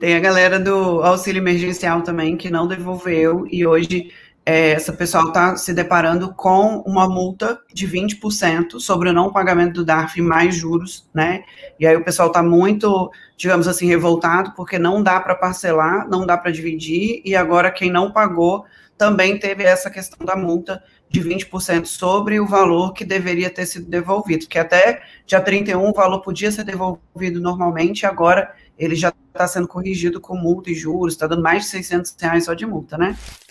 Tem a galera do auxílio emergencial também que não devolveu e hoje essa pessoa está se deparando com uma multa de 20% sobre o não pagamento do DARF mais juros, né? E aí o pessoal está muito, digamos assim, revoltado porque não dá para parcelar, não dá para dividir e agora quem não pagou também teve essa questão da multa de 20% sobre o valor que deveria ter sido devolvido, que até dia 31 o valor podia ser devolvido normalmente, agora ele já está sendo corrigido com multa e juros, está dando mais de R$ 600 só de multa, né?